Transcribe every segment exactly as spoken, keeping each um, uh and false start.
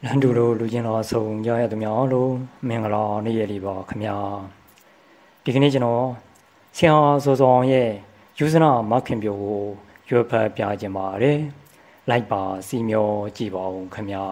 လန်ဒူလိုလူချင်းတော်ဆုံးရရသူများလို့မင်္ဂလာနေ့ရက်လေးပါခင်ဗျာဒီကနေ့ကျွန်တော်ဆရာစောစောရဲ့ယူဇနာမခင်ပြိုကိုရွယ်ဖတ်ပြခြင်းပါတယ်လိုက်ပါစီမျောကြည့်ပါဦးခင်ဗျာ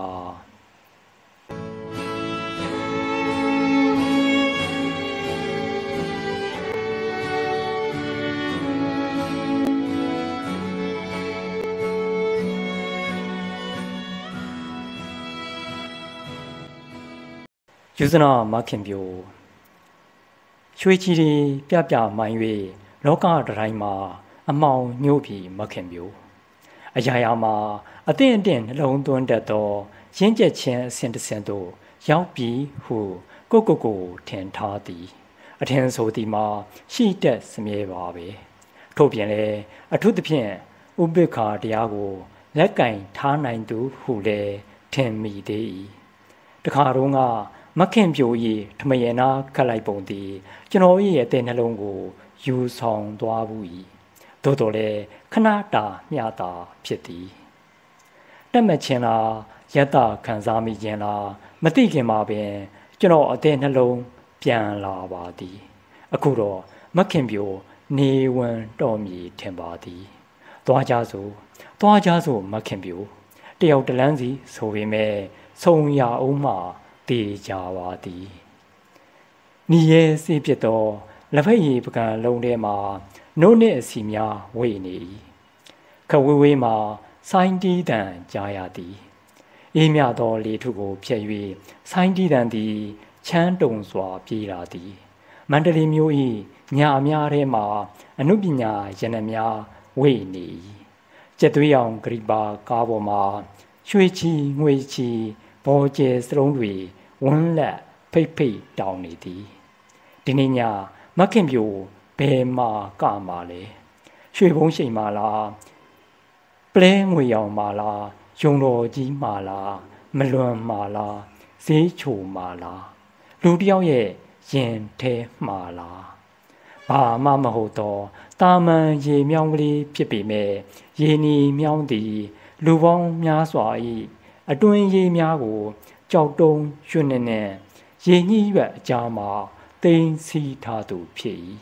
ယူဇနာမခင်ပြိုရွှေချီရီပြပြမှန်၍လောကတိုင်းမှာအမောင်ညို့ပြီးမခင်ပြိုအရာရာမှာအသင့်အတင့်နှလုံးသွင်းတတ်သောရင်းကျက်ခြင်းအစဉ်တစ်ဆင့်သို့ရောက်ပြီးဟုကိုကိုကိုထင်ထားသည်အထင်ဆိုသည်မှာရှိတတ်စမြဲပါပဲထို့ပြင်လည်းအထူးသဖြင့်ဥပိ္ပခာတရားကိုလက်ကင်ထားနိုင်သူဟုလည်းထင်မိသေး၏တခါတော့ကမခင်ပြို၏ထမယေနာခတ်လိုက်ပုံသည်ကျွန်တော်၏ရဲ့တဲ့နှလုံးကိုယူဆောင်သွားဘူး၏သို့တော်လည်းခဏတာမျှတာဖြစ်သည်တက်မချင်းလားယတခံစားမိခြင်းလားမသိခင်မှာပင်ကျွန်တော်အတဲ့နှလုံးပြန်လာပါသည်အခုတော့မခင်ပြိုနေဝင်တော်မီထင်ပါသည်သွားကြစို့သွားကြစို့မခင်ပြိုတယောက်တလန်းစီဆိုပေမဲ့ဆုံရအောင်မှတေကြပါသည်နီရဲစေးဖြစ်သောလက်ဖက်ရည်ပကံလုံးထဲမှာနို့နှင့်အစီများဝေနေ၏ခဝေးဝေးမှာဆိုင်းတီးတန်ကြားရသည်အေးမြသောလေထုကိုဖြတ်၍ဆိုင်းတီးတန်သည်ချမ်းတုံစွာပြေးလာသည်မန္တလေးမြို့၏ညာအများထဲမှာအနုပညာရနများဝေနေ၏ကျက်သွေးရောင်ဂရိပါကားပေါ်မှာရွှေချီငွေချီဘောကျဲစလုံးတွေဝန်းလက်ဖိတ်ဖိတ်တောင်းနေသည်ဒီနေ့ညမခင်ပြိုဘယ်မှာကမှာလဲရွှေဘုံရှိန်မှာလားပလဲငွေရောင်မှာလားယုံတော်ကြီးမှာလားမလွန်မှာလားဈေးချိုမှာလားလူတယောက်ရဲ့ရင်ထဲမှာလားဘာမှမဟုတ်တော့တာမန်ရေမြောင်းကလေးဖြစ်ပေမဲ့ရေနီမြောင်းသည်လူပေါင်းများစွာ၏အတွင်းရေးများကိုကြောက်တုံးရွှင်နေနဲ့ရေညှိရွက်အကြားမှာတိမ်စီထားသူဖြစ်၏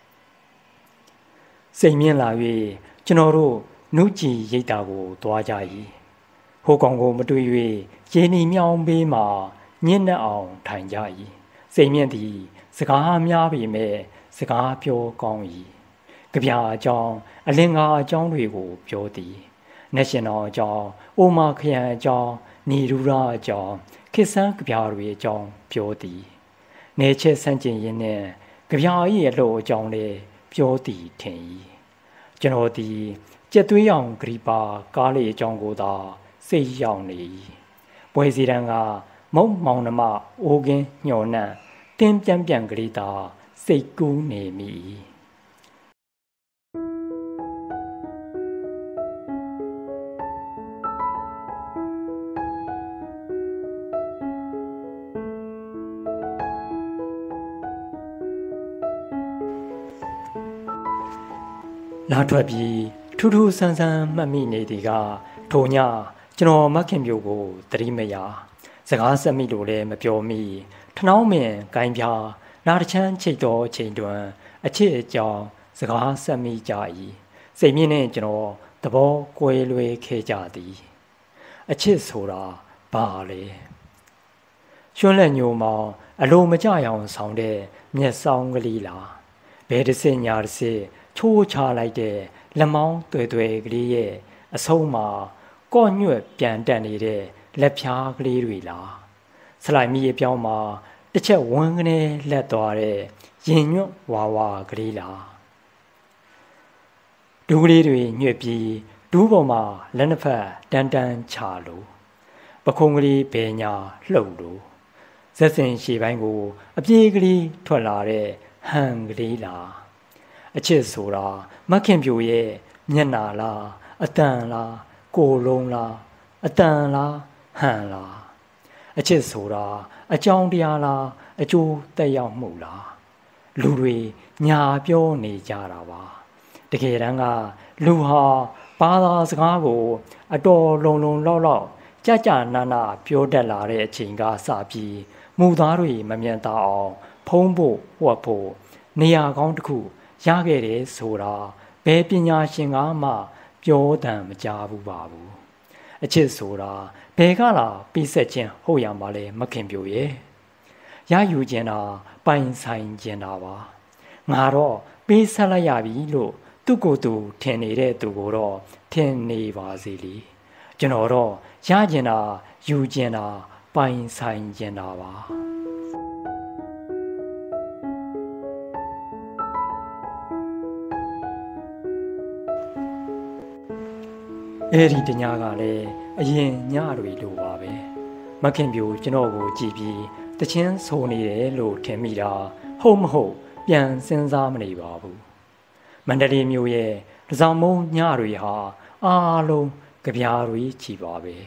စိတ်မြင့်လာ၍ကျွန်တော်တို့နုကြည်ရိတ်တာကိုတွားကြ၏ဟိုကောင်ကိုမတွေ့၍ရေနီမြောင်းဘေးမှာညှင်းနှက်အောင်ထိုင်ကြ၏စိတ်မြင့်သည်စကားများပေမဲ့စကားပြောကောင်း၏ကြပြအကြောင်းအလင်္ကာအကြောင်းတွေကိုပြောသည်နက်ရှင်တော်အကြောင်းအိုမာခရံအကြောင်းနေရူရာအကြောင်းခေဆန်းကြပြတွေအကြောင်းပြောသည်နေချက်ဆန့်ကျင်ရင်းနဲ့ကြပြ၏အလို့အကြောင်းလည်းပြောသည်ထင်၏ကျွန်တော်သည်ကြက်သွေးရောင်ဂရိပါကားလေးအကြောင်းကိုသာစိတ်ရောက်နေ၏ပွဲစီတန်းကမုံမောင်နှမအိုးကင်းညှော်နှံ့တင်းပြန်ပြန်ကလေးသာစိတ်ကူးနေမိ၏လာထွက်ပြီးထူးထူးဆန်းဆန်းမှတ်မိနေသည်ကထိုညကျွန်တော်မခင်ပြိုကိုသတိမရစကားဆက်မိလို့လည်းမပြောမိထနှောင်းမင်ကိုင်းပြားလာတချမ်းချိတ်တော်ချိန်တွင်အချစ်အကြောင်းစကားဆက်မိကြ၏စိတ်မြင့်နဲ့ကျွန်တော်သဘောကွဲလွဲခဲ့ကြသည်အချစ်ဆိုတာဘာလဲရွှွန်းလက်ညိုမောင်အလိုမကြရောင်ဆောင်တဲ့မျက်စောင်းကလေးလားဘယ်တစ်စင်ညာတစ်စင်ချိုးချလိုက်တဲ့လက်မောင်းတွေ့တွေ့ကလေးရဲ့အဆုံးမှာကော့ညွတ်ပြန်တက်နေတဲ့လက်ဖြားကလေးတွေလားဆလိုက်မီအပြောင်းမှာတစ်ချက်ဝန်းကနေလက်သွားတဲ့ရင်ညွတ်ဝါဝါကလေးလားဒူးကလေးတွေညွတ်ပြီးဒူးပေါ်မှာလက်နှစ်ဖက်တန်းတန်းချလို့ပခုံးကလေးဘယ်ညာလှုပ်လို့ဇက်စင်ရှေ့ပိုင်းကိုအပြေးကလေးထွက်လာတဲ့ဟန်ကလေးလားအချစ်ဆိုတာမခင်ပြိုရဲ့မျက်နာလားအတန်လားကိုယ်လုံးလားအတန်လားဟန်လားအချစ်ဆိုတာအကြောင်းတရားလားအကျိုးသက်ရောက်မှုလားလူတွေညာပြောနေကြတာပါတကယ်တမ်းကလူဟာဘာသာစကားကိုအတော်လုံလုံလောက်လောက်ကြာကြာနာနာပြောတတ်လာတဲ့အချိန်ကစပြီးမူသားတွေမမြင်သာအောင်ဖုံးဖို့ဝတ်ဖို့နေရာကောင်းတစ်ခုရခဲ့တယ်ဆိုတာဘယ်ပညာရှင်ကမှပြောတမ်းမကြားဘူးပါဘူးအချစ်ဆိုတာဘယ်ကလာပြီးဆက်ခြင်းဟုတ်ရမှာလဲမခင်ပြိုရဲ့ရယူခြင်းတာပိုင်ဆိုင်ခြင်းတာပါငါတော့ပေးဆက်လိုက်ရပြီလို့သူ့ကိုယ်သူထင်နေတဲ့သူကိုတော့ထင်နေပါစေလေကျွန်တော်တော့ရကျင်တာယူကျင်တာပိုင်ဆိုင်ကျင်တာပါအဲ့ဒီတညာကလည်းအရင်ညတွေလိုပါပဲမခင်ပြိုကျွန်တော်ကိုကြည့်ပြီးတချင်းဆိုနေတယ်လို့ထင်မိတာဟုတ်မဟုတ်ပြန်စဉ်းစားမနေပါဘူးမန္တလေးမြို့ရဲ့တစောင်းမုံညတွေဟာအားလုံးကြပြားတွေချီပါပဲ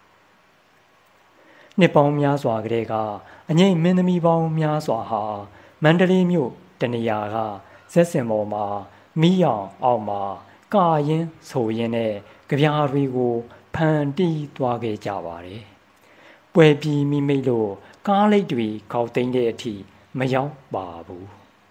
နှစ်ပေါင်းများစွာကတည်းကအငိမ့်မင်းသမီးပေါင်းများစွာဟာမန္တလေးမြို့တနေရာကဇက်စင်ပေါ်မှာမီးရောင်အောက်မှာကာရင်ဆိုရင်နဲ့ကြပြားတွေကိုဖန်တီးသွားခဲ့ကြပါတယ်ပွဲပြီးမိမိလို့ကားလိတ်တွေခေါက်သိမ်းတဲ့အထိမရောက်ပါဘူး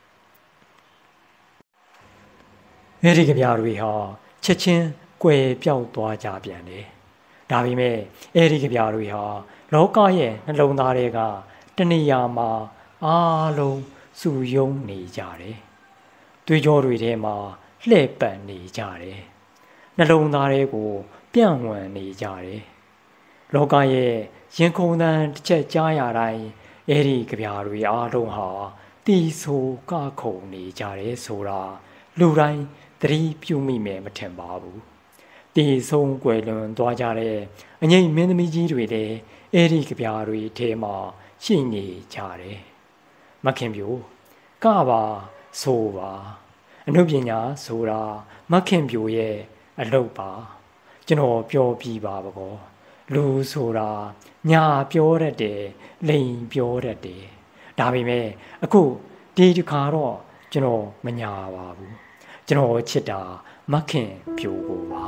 အဲဒီကြပြားတွေဟာချက်ချင်းကွယ်ပြောက်သွားကြပြန်တယ်ဒါပေမဲ့အဲဒီကြပြားတွေဟာလောကရဲ့နှလုံးသားတွေကတဏှာမှာအားလုံးစုယုံနေကြတယ်တွေးကြောတွေထဲမှာလှည့်ပတ်နေကြတယ်နှလုံးသားတွေကိုပြန့်ဝံ့နေကြတယ်လောကရဲ့ရင်ခုန်သံတစ်ချက်ကြားရတိုင်းအဲဒီကြပြားတွေအားလုံးဟာတီဆိုကခုန်နေကြတယ်ဆိုတာလူတိုင်းသတိပြုမိမယ်မထင်ပါဘူးတီဆုံးကွယ်လွန်သွားကြတဲ့အငိမ့်မင်းသမီးကြီးတွေလည်းအဲဒီကြပြားတွေထဲမှာရှိနေကြတယ်မခင်ပြိုကပါဆိုပါအနုပညာဆိုတာမခင်ပြိုရဲ့အလုပ်ပါကျွန်တော်ပြောပြီးပါဘကောလူဆိုတာညာပြောတတ်တယ်လိန်ပြောတတ်တယ်ဒါပေမဲ့အခုဒီတစ်ခါတော့ကျွန်တော်မညာပါဘူးကျွန်တော်ချစ်တာမခင်ပြိုကိုပါ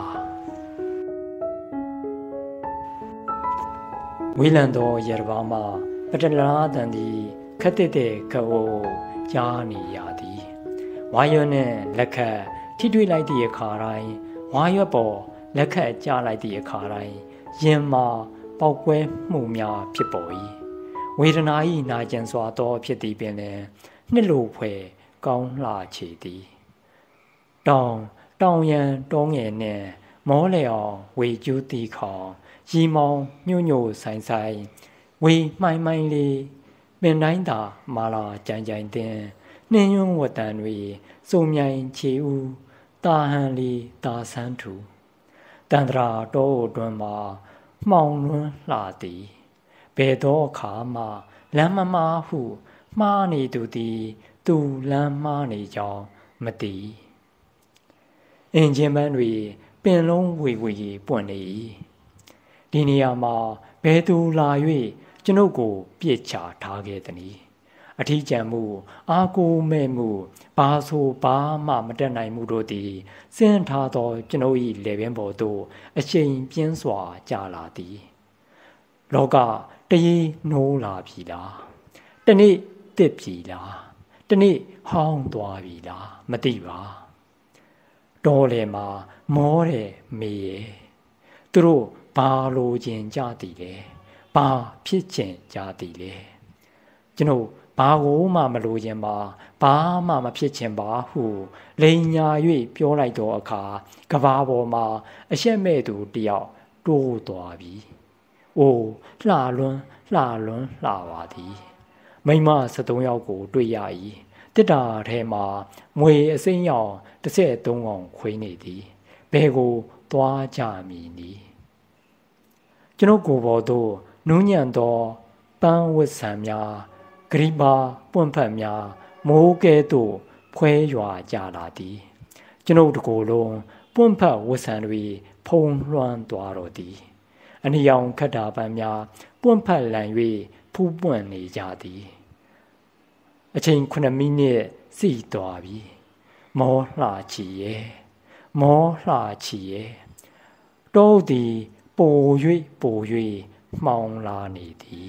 ဝေးလံသောရတဘာမှာပတလာတန်သည်ခက်တဲ့တဲ့ကဝကြားနေရသည်ဝါရွက်နဲ့လက်ခတ်ထိတွေ့လိုက်သည့်အခါတိုင်းဝါရွက်ပေါ်လက်ခတ်ကြားလိုက်သည့်အခါတိုင်းရင်မှာပေါက်ကွဲမှုများဖြစ်ပေါ်၏ဝေဒနာ၏နာကျင်စွာသောဖြစ်သည်ပင်လည်းနှစ်လိုဖွယ်ကောင်းလှချေသည်တောင်တောင်ရန်တောငယ်နှင့်မောလေအောင်ဝေကျူးတီခေါင်ရီမောင်ညွညွဆိုင်ဆိုင်ဝေမှိုင်းမှိုင်းလေးပင်တိုင်းသာမာလာကြိုင်ကြိုင်တင်နှင်းယွန်းဝတန်တွေစုံမြိုင်ချေဦးတာဟန်လီတာဆန်းထူတန္တရာတောအတွင်းမှာမှောင်လွန်းလှသည်ဘယ်သောအခါမှလမ်းမမားဟုမှားနေသူသည်သူလမ်းမှားနေကြောင်းမသိအင်ဂျင်ပန်းတွေပင်လုံးဝေဝေပွင့်နေ၏ဒီနေရာမှာဘယ်သူလာ၍ကျွန်ုပ်ကိုပြစ်ချထားခဲ့သနည်းအထီးကျန်မှုအာကိုမဲ့မှုဘာဆိုဘာမှမတက်နိုင်မှုတို့သည်စင်ထားသောကျွန်ုပ်၏လေပင်ပေါ်သို့အရှိန်ပြင်းစွာကျလာသည်လောကတရေနိုးလာပြီလားတနေ့တစ်ပြီလားတနေ့ဟောင်းသွားပြီလားမသိပါတော်လေမှာမောတယ်မေရဲ့သူတို့ဘာလိုချင်ကြသည်လဲဘာဖြစ်ချင်ကြသည်လဲကျွန်တော်ဘာကိုမှမလိုချင်ပါဘာမှမဖြစ်ချင်ပါဟုလိန်ညာ၍ပြောလိုက်သောအခါကဘာပေါ်မှာအရှက်မဲ့သူတယောက်တိုးသွားပြီ။အိုးလှလွန်းလှလွန်းလှပါသည်။မိမစသုံးယောက်ကိုတွေ့ရ၏။တစ်တာထဲမှာမွေအစိမ်းရောင်တစ်ဆက်သုံးကောင်ခွေးနေသည်။ဘဲကိုသွားကြမည်နီ။ကျွန်ုပ်ကိုယ်ပေါ်သို့နူးညံ့သောပန်းဝတ်ဆံများဂရိပါပွန့်ဖက်များမိုးကဲသို့ဖွဲရွာကြလာသည်ကျွန်ုပ်တကိုယ်လုံးပွန့်ဖက်ဝတ်ဆံတွေဖုံလွှမ်းသွားတော်သည်အနီရောင်ခတ်တာပန်းများပွန့်ဖက်လန်၍ဖူးပွန့်နေကြသည်အချိန်ခုနှစ်မိနစ်စီသွားပြီမောလှချီရဲ့မောလှချီရဲ့တောသည်ပပို၍ပို၍မှောင်လာနေသည်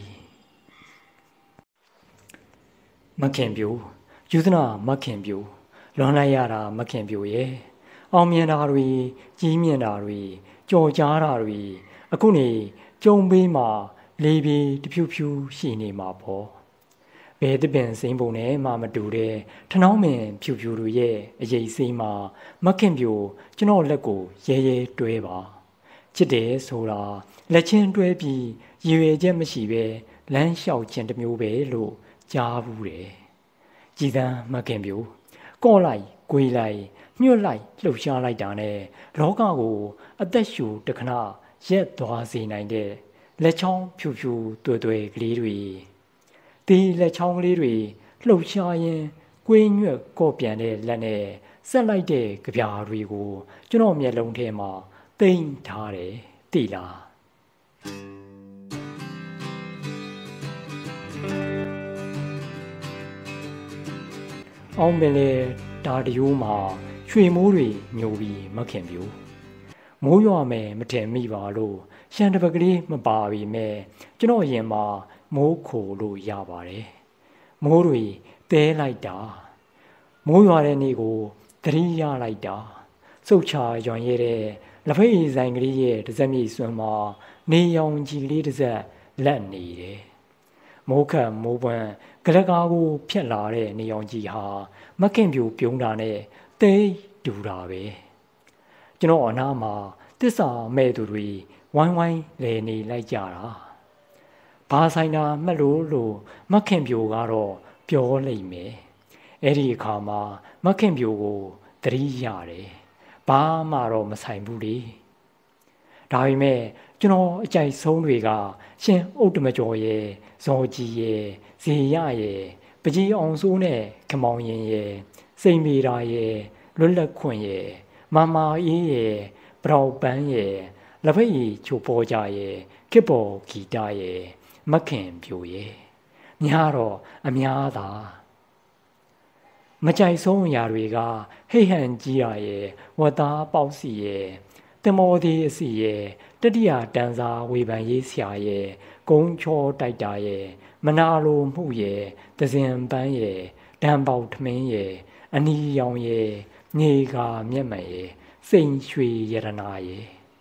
မခင်ပြိုယူသနာမခင်ပြိုလွန်လိုက်ရတာမခင်ပြိုရဲ့အောင်မြင်တာတွေကြီးမြင့်တာတွေကြော်ကြားတာတွေအခုနေကြုံပေးမှာလေးပြေတဖြူဖြူရှိနေမှာပေါ့ဘယ်တပင်စိမ့်ပုံနဲ့မှမတူတဲ့ထနောင်းမင်ဖြူဖြူတို့ရဲ့အရေးစိမ့်မှာမခင်ပြိုကျွန်တော်လက်ကိုရဲရဲတွဲပါချစ်တယ်ဆိုတာလက်ချင်းတွဲပြီးရည်ရွယ်ချက်မရှိပဲလမ်းလျှောက်ခြင်းတစ်မျိုးပဲလို့ကြားဘူးတယ်ကြည်သံမခင်ပြိုကော့လိုက်ကွေးလိုက်ညှွတ်လိုက်လှုပ်ရှားလိုက်တာနဲ့လောကကိုအသက်ရှူတခဏရက်သွားစေနိုင်တဲ့လက်ချောင်းဖြူဖြူတွေ့တွေ့ကလေးတွေဒီလက်ချောင်းကလေးတွေလှုပ်ရှားရင်ကွေးညွတ်ကော့ပြန်တဲ့လက်နဲ့ဆက်လိုက်တဲ့ကြပြားတွေကိုကျွန်တော်မျက်လုံးထဲမှာတိမ့်ထားတယ်သိလားအောင်ပင်လေဒါတရိုးမှာရွှေမိုးတွေညိုပြီးမခင်ပြိုမိုးရွာမယ်မထင်မိပါလို့ရှန်တပကလေးမပါပြီမဲ့ကျွန်တော်ရင်မှာမိုးခိုလို့ရပါတယ်မိုးတွေတဲလိုက်တာမိုးရွာတဲ့နေ့ကိုသတိရလိုက်တာစုတ်ချရွံ့ရတဲ့လက်ဖိတ်ဆိုင်ကလေးရဲ့တစ်စက်မြေစွန်းမှာနေရောင်ကြီးလေးတစ်စက်လက်နေတယ်မိုးခတ်မိုးပွန်းကလကားကိုဖြက်လာတဲ့နေရောင်ကြီးဟာမခင်ပြိုပြုံးတာနဲ့တိတ်တူတာပဲကျွန်တော်အနားမှာတစ္ဆာမဲ့သူတွေဝိုင်းဝိုင်းလဲနေလိုက်ကြတာဘာဆိုင်တာမှတ်လို့လို့မခင်ပြိုကတော့ပြောလိုက်မယ်အဲ့ဒီအခါမှာမခင်ပြိုကိုသတိရတယ်ဘာမှတော့မဆိုင်ဘူးလေဒါပေမဲ့ကျွန်တော်အကြိုက်ဆုံးတွေကရှင်ဥတ္တမကျော်ရဲ့ဇော်ကြီးရဲ့ဇေယရဲ့ပကြီးအောင်စိုးနဲ့ခမောင်ရင်ရဲ့စိန်မီရာရဲ့လွတ်လပ်ခွင့်ရဲ့မမာအေးရဲ့ပရောက်ပန်းရဲ့လက်ဖက်ရည်ချိုပေါ်ကြရဲ့ခေပေါ်ဂီတရဲ့မခင်ပြိုရဲ့များတော့အများသာမကြိုက်ဆုံးအရာတွေကဟိတ်ဟန်ကြီးရရဲ့ဝတ်သားပေါက်စီရဲ့တမောသေးအစီရဲ့တတိယတန်းစားဝေဖန်ရေးဆရာရဲ့ကုန်းချောတိုက်တာရဲ့မနာလိုမှုရဲ့တစင်ပန်းရဲ့တံပေါထမင်းရဲ့အနီရောင်ရဲ့ညေကာမျက်မှန်ရဲ့စိန်ရွှေရတနာရဲ့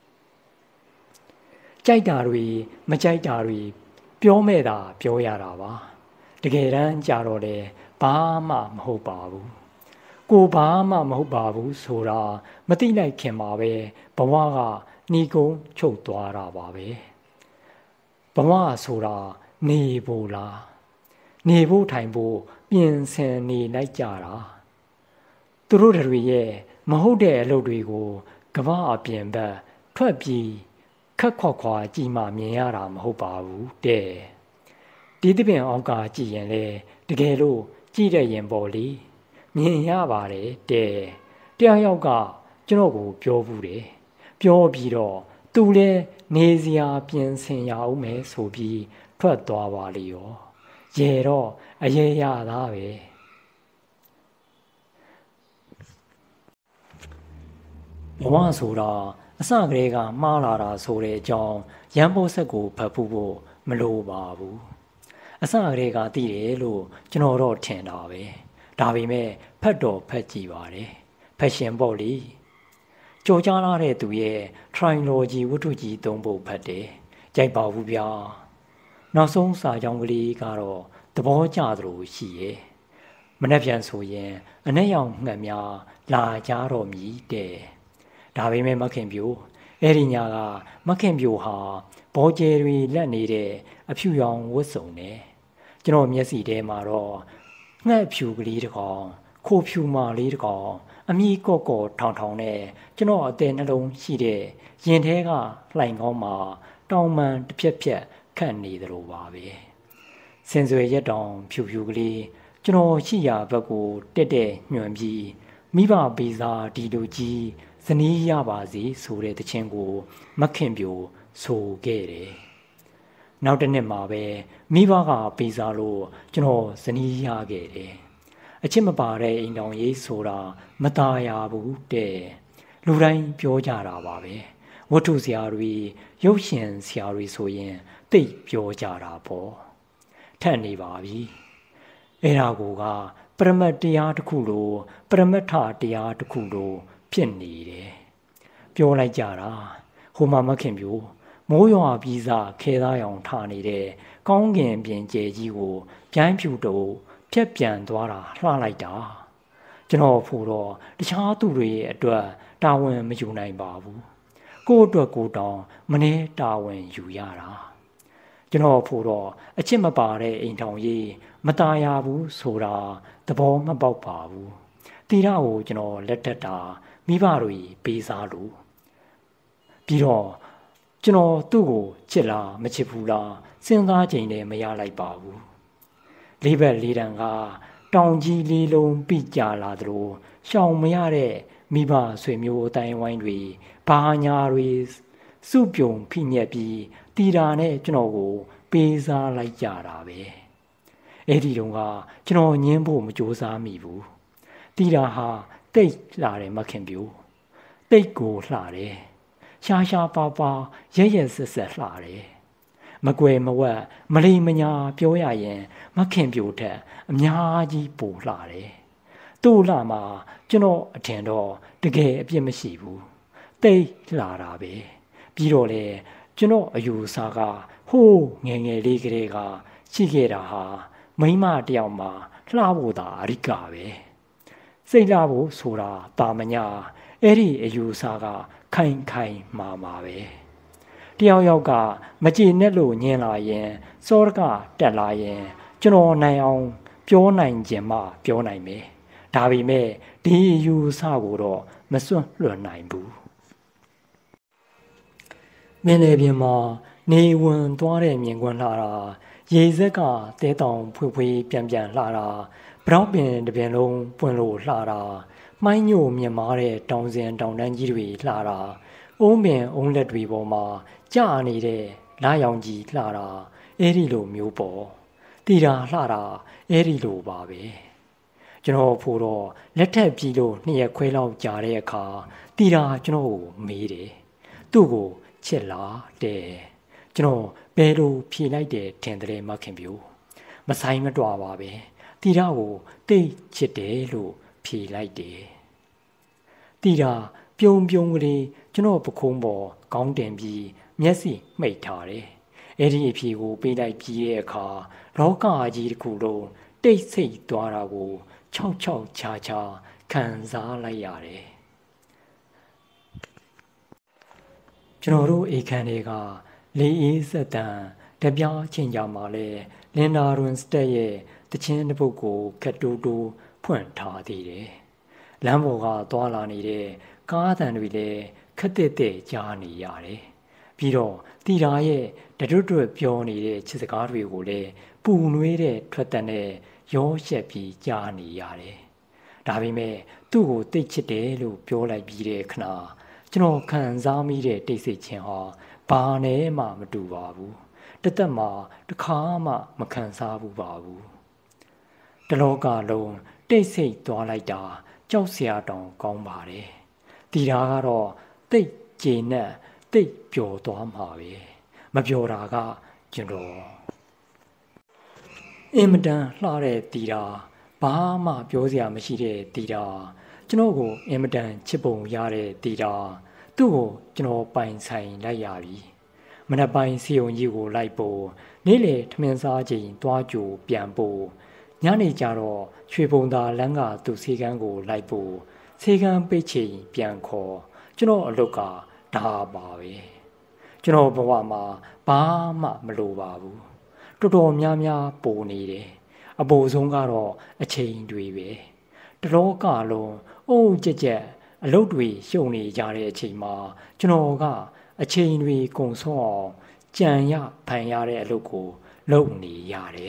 ကြိုက်တာတွေမကြိုက်တာတွေပြောမဲ့တာပြောရတာပါတကယ်တမ်းကြတော့လေဘာမှမဟုတ်ပါဘူးကိုဘာမှမဟုတ်ပါဘူးဆိုတာမသိလိုက်ခင်ပါပဲဘဝကနှီးကုန်းချုပ်သွားတာပါပဲဘဝဆိုတာနေဖို့လားနေဖို့ထိုင်ဖို့ပြင်ဆင်နေလိုက်ကြတာသူတို့တွေရဲ့မဟုတ်တဲ့အလုပ်တွေကိုကမ္ဘာအပြင်ဘက်ထွက်ပြီးခက်ခွက်ခွာကြည်မှမြင်ရတာမဟုတ်ပါဘူးတဲ့ဒီတပင်အောက်ကကြည်ရင်လေတကယ်လို့ကြည့်တဲ့ရင်ပေါ်လေမြင်ရပါတယ်တဲ့တရားရောက်ကကျွန်တော်ကိုပြောဘူးတယ်ပြောပြီးတော့သူလည်းနေစရာပြင်ဆင်ရအောင်မယ်ဆိုပြီးထွက်သွားပါလေရောရေတော့အရေရသားပဲဘဝဆိုတာအစကတည်းကမှားလာတာဆိုတဲ့အကြောင်းရန်ဖို့ဆက်ကိုဖတ်ဖို့ဖို့မလိုပါဘူးအစကတည်းကသိတယ်လို့ကျွန်တော်တော့ထင်တာပဲဒါပေမဲ့ဖတ်တော့ဖတ်ကြည့်ပါတယ်ဖက်ရှင်ပေါ့လေကြော်ကြားလာတဲ့သူရဲ့ trilogy ဝတ္ထုကြီးသုံးပုဒ်ဖတ်တယ်ကြိုက်ပါဘူးဗျာနောက်ဆုံးစာကြောင်းကလေးကတော့သဘောကျသလိုရှိရဲ့မနှက်ပြန်ဆိုရင်အနဲ့ရောင်ငှက်များလာကြတော့မြည်တဲ့ဒါပေမဲ့မခင်ပြိုအဲ့ဒီညာကမခင်ပြိုဟာဘောကျဲတွေလက်နေတဲ့အဖြူရောင်ဝတ်စုံနဲ့ကျွန်တော်မျက်စိထဲမှာတော့ငှက်ဖြူကလေးတစ်ကောင်ခိုးဖြူမလေးတစ်ကောင်အမီကော့ကော့ထောင်ထောင်နဲ့ကျွန်တော်အသေးနှလုံးရှိတဲ့ရင်ထဲကလှိုင်ကောင်းမှာတောင်မှန်တစ်ဖြက်ဖြက်ခန့်နေသလိုပါပဲစင်စွယ်ရက်တောင်ဖြူဖြူကလေးကျွန်တော်ရှိရာဘက်ကိုတက်တက်ညွှန်ပြီးမိဘပေးစားဒီလိုကြီးဇနီးရပါစေဆိုတဲ့တခြင်းကိုမခင်ပြိုဆိုခဲ့တယ်နောက်တစ်နှစ်မှာပဲမိဘကပေးစားလို့ကျွန်တော်ဇနီးရခဲ့တယ်အချစ်မပါတဲ့အိမ်တော်ရေးဆိုတာမตายရဘူးတဲ့လူတိုင်းပြောကြတာပါပဲဝတ္ထုဆရာတွေရုပ်ရှင်ဆရာတွေဆိုရင်သိပြောကြတာပေါ့ထက်နေပါပြီအဲ့ဒါကိုကပရမတ်တရားတစ်ခုလိုပရမတ္ထတရားတစ်ခုလိုဖြစ်နေတယ်ပြောလိုက်ကြတာဟိုမှာမခင်ပြိုမိုးရွာပြီးစားခဲသားရောင်ထနေတဲ့ကောင်းကင်ပြင်ကျဲကြီးကိုပြိုင်းဖြူတော့ဖြက်ပြန်သွားတာလှလိုက်တာကျွန်တော်ဖို့တော့တခြားသူတွေရဲ့အတွက်တာဝန်မယူနိုင်ပါဘူးကိုယ့်အတွက်ကိုယ်တောင်မနှဲတာဝန်ယူရတာကျွန်တော်ဖို့တော့အချစ်မပါတဲ့အိမ်ထောင်ကြီးမตายရဘူးဆိုတာသဘောမပေါက်ပါဘူးတိရကိုကျွန်တော်လက်ထက်တာမိဘတွေပေးစားလို့ပြီးတော့ကျွန်တော်သူ့ကိုချစ်လားမချစ်ဘူးလားစဉ်းစားချိန်နဲ့မရလိုက်ပါဘူးလေးဘက်လေးတန်ကတောင်ကြီးလေးလုံးပြကြလာသလိုရှောင်မရတဲ့မိဘဆွေမျိုးအတိုင်းဝိုင်းတွေဘာညာတွေစုပြုံဖိညက်ပြီးတီတာနဲ့ကျွန်တော်ကိုပေးစားလိုက်ကြတာပဲအဲ့ဒီတုန်းကကျွန်တော်ညင်းဖို့မကြိုးစားမိဘူးတီတာဟာတိတ်လှတယ်မခင်ပြိုတိတ်ကိုလှတယ်ရှားရှားပါပါရဲရဲဆက်ဆက်လှတယ်မကွယ်မဝက်မလိမညာပြောရရင်မခင်ပြိုထက်အများကြီးပိုလှတယ်သူ့လှမှာကျွန်တော်အထင်တော့တကယ်အပြစ်မရှိဘူးတိတ်လှတာပဲပြီးတော့လေကျွန်တော်အယူဆကဟိုးငယ်ငယ်လေးကလေးကရှိခဲ့တာဟာမိန်းမတယောက်မှာလှဖို့သာအရိကပဲစိတ်လှဖို့ဆိုတာတာမညာအဲ့ဒီအယူဆကခိုင်ခိုင်မာမာပဲတယောက်ယောက်ကမကြည်နဲ့လို့ညင်လာရင်စောရကတက်လာရင်ကျွန်တော်နိုင်အောင်ပြောနိုင်ခြင်းမှပြောနိုင်မယ်ဒါပေမဲ့ဒီအယူဆကိုတော့မစွန့်လွတ်နိုင်ဘူးမင်းလည်းပြင်မှာနေဝင်သွားတဲ့မြင်ကွန်းလှတာရေစက်ကတဲတောင်ဖွေဖွေပြန်ပြန်လှတာဘရောက်ပင်တစ်ပင်လုံးပွင့်လို့လှတာမိုင်းညိုမြင်မာတဲ့တောင်စင်တောင်တန်းကြီးတွေလှတာအုံးပင်အုံးလက်တွေပေါ်မှာကြာနေတဲ့လာရောင်ကြီးလှတာအဲ့ဒီလိုမျိုးပေါ့တီတာလှတာအဲ့ဒီလိုပါပဲကျွန်တော်ဖို့တော့လက်ထက်ပြီးလို့နှစ်ရက်ခွဲလောက်ကြာတဲ့အခါတီတာကျွန်တော်ကိုမေးတယ်သူ့ကိုချစ်လားတဲ့ကျွန်တော်ဘယ်လိုဖြေလိုက်တယ်ထင်တယ်မခင်ပြိုမဆိုင်မတွာပါပဲတီတာကိုတိတ်ချစ်တယ်လို့ဖြေလိုက်တယ်တီတာပြုံပြုံကလေးကျွန်တော်ပခုံးပေါ်ခေါင်းတင်ပြီးမျက်စိမှိတ်ထားတယ်အဲ့ဒီအဖြေကိုပေးလိုက်ပြီးတဲ့အခါလောကကြီးတစ်ခုလုံးတိတ်ဆိတ်သွားတာကိုချောက်ချောက်ချာချာခံစားလိုက်ရတယ်ကျွန်တော်တို့အိမ်ခန်းတွေကလေအေးစက်တန်တပြားချင်းကြမှာလဲလင်နာရွန်စတက်ရဲ့တခြင်းတစ်ပုဒ်ကိုခက်တူတူဖွင့်ထားသေးတယ်လမ်းပေါ်ကသွားလာနေတဲ့ကားအသံတွေလည်းခက်တဲ့တဲ့ကြားနေရတယ်ပြီးတော့တီတာရဲ့တတွတ်တွတ်ပြောနေတဲ့ချစ်စကားတွေကိုလည်းပူနွေးတဲ့ထွက်တန်နဲ့ရောရှက်ပြီးကြားနေရတယ်ဒါပေမဲ့သူ့ကိုတိတ်ချစ်တယ်လို့ပြောလိုက်ပြီးတဲ့ခဏကျွန်တော်ခံစားမိတဲ့တိတ်ဆိတ်ခြင်းဟာဘာနဲ့မှမတူပါဘူးတသက်မှတစ်ခါမှမခံစားဘူးပါဘူးတလောကလုံးတိတ်ဆိတ်သွားလိုက်တာကြောက်စရာတောင်ကောင်းပါတယ်တီတာကတော့တိတ်ကျေနပ်တိတ်ပျော်သွားမှာပဲမပျော်တာကကျွန်တော်အင်မတန်လှတဲ့တီတာဘာမှပြောစရာမရှိတဲ့တီတာကျွန်တော်ကိုအင်မတန်ချစ်ပုံရတဲ့တီတာသူ့ကိုကျွန်တော်ပိုင်ဆိုင်လိုက်ရပြီမနက်ပိုင်းစီယုံကြီးကိုလိုက်ပို့နေ့လေထမင်းစားချိန်တွားကြိုပြန်ပို့ညနေကျတော့ရွှေဘုံသာလမ်းကသူ့ဆေးကန်းကိုလိုက်ပို့ဆေးကန်းပိတ်ချိန်ပြန်ခေါ်ကျွန်တော်အလုပ်ကဒါပါပဲကျွန်တော်ဘဝမှာဘာမှမလိုပါဘူးတော်တော်များများပိုနေတယ်အပိုဆုံးကတော့အချိန်တွေပဲတလောကလုံးအုံကြက်ကြက်အလုပ်တွေရှုံနေကြတဲ့အချိန်မှာကျွန်တော်ကအချိန်တွေကုန်ဆုံးအောင်ကြံရဖန်ရတဲ့အလုပ်ကိုလုပ်နေရတယ်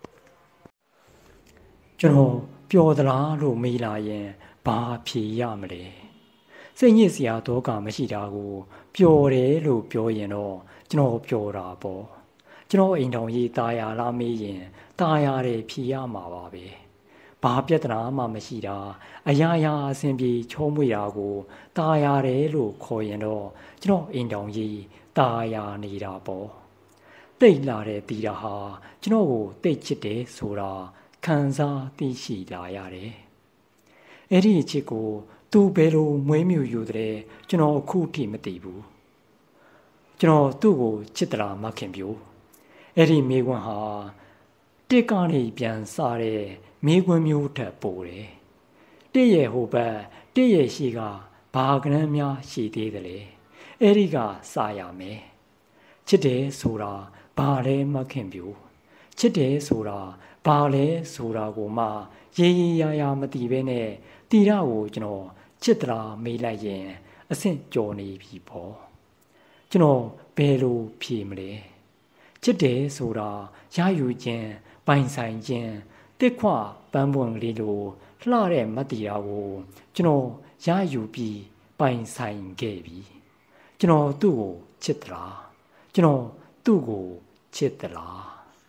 ကျွန်တော်ပျော်သလားလို့မေးလာရင်ဘာဖြေရမလဲစိတ်ညစ်စရာတော့ကမရှိတာကိုပျော်တယ်လို့ပြောရင်တော့ကျွန်တော်ပျော်တာပေါ့ကျွန်တော်အိမ်တော်ကြီးตายရလားမေးရင်ตายရတယ်ဖြေရမှာပါပဲဘာပြဿနာမှမရှိတာအရာရာအစဉ်ပြေချုံးမွေတာကိုตาရတယ်လို့ခေါ်ရင်တော့ကျွန်တော်အိမ်တောင်ကြီးตาရနေတာပေါ့တိတ်လာတဲ့တီတာဟာကျွန်တော်ကိုတိတ်ချစ်တယ်ဆိုတာခံစားသိရှိလာရတယ်အဲ့ဒီအချစ်ကိုသူဘယ်လိုမွေးမြူယူတဲ့ကျွန်တော်အခုထိမသိဘူးကျွန်တော်သူ့ကိုချစ်တလားမခင်ပြို့အဲ့ဒီမိကွန်းဟာတစ်ကနေပြန်စားတဲ့မိကွန်းမျိုးထက်ပိုတယ်တစ်ရဲ့ဟိုဘက်တစ်ရဲ့ရှိကဘာကနန်းများရှိသေးတယ်လေအဲ့ဒီကစားရမယ်ချစ်တယ်ဆိုတာဘာလဲမခင်ပြို့ချစ်တယ်ဆိုတာဘာလဲဆိုတာကိုမှရေးရေးရရမသိဘဲနဲ့တီရကိုကျွန်တော်ချစ်တလားမေးလိုက်ရင်အဆင့်ကျော်နေပြီပေါ့ကျွန်တော်ဘယ်လိုဖြေမလဲချစ်တယ်ဆိုတာရယူခြင်းပိုင်ဆိုင်ခြင်းတစ်ခွပန်းပွင့်လေးလိုလှတဲ့မတ်တီရာကိုကျွန်တော်ရယူပြီးပိုင်ဆိုင်ခဲ့ပြီကျွန်တော်သူ့ကိုချစ်သလားကျွန်တော်သူ့ကိုချစ်သလား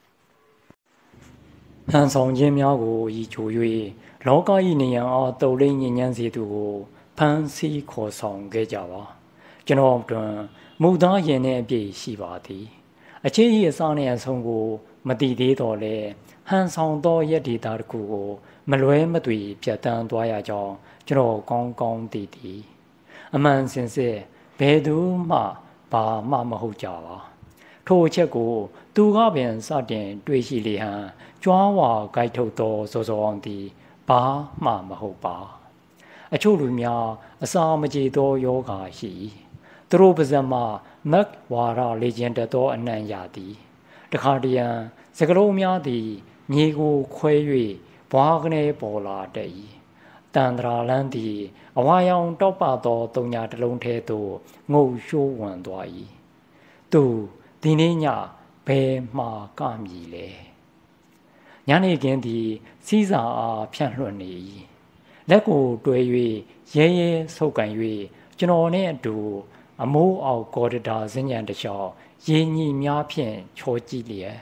ဟန်ဆောင်ခြင်းများကိုရည်ချို၍လောက၏နေရန်အားတုံလိမ့်ညဉ့်ညမ်းစေသူကိုဖန်ဆီးခေါ်ဆောင်ခဲ့ကြပါကျွန်တော်တွင်မူသားရင်နဲ့အပြည့်ရှိပါသည်အခြေကြီးအစားနဲ့အဆုံးကိုမတည်သေးတော့လေဟန်ဆောင်သောရက်ဒီတာတစ်ခုကိုမလွဲမသွေပြတ်တန်းသွားရကြောင်းကျွန်တော်ကောင်းကောင်းသိသည်အမှန်စင်စစ်ဘယ်သူမှဘာမှမဟုတ်ကြပါထိုအချက်ကိုသူကပင်စတင်တွေးရှိလေဟန်ကြွားဝါကြိုက်ထုတ်သောစောစောအောင်သည်ဘာမှမဟုတ်ပါအချို့လူများအစာမကြေသောယောဂါရှိသူတို့ပါဇက်မှမက်ဝါရလေကျင်တတ်သောအနံ့ရသည်တခါတရံစကလုံးများသည်မြေကိုခွဲ၍ဘွားကနေပေါ်လာတတ်၏တန်တရာလန်းသည်အဝါရောင်တောက်ပသောတုံညာတစ်လုံးထဲသို့ငုံရှိုးဝင်သွား၏သူဒီနေ့ညဘယ်မှာကမည်လဲညနေခင်းသည်စီးစာအားဖြန့်လွှတ်နေ၏လက်ကိုတွဲ၍ရဲရဲဆုပ်ကန်၍ကျွန်တော်နှင့်အတူအမိုးအောက်ကော်ရီဒါစဉ္ညာတစ်လျှောက်ရင်းညီများဖြင့်ချောကြည့်လျက်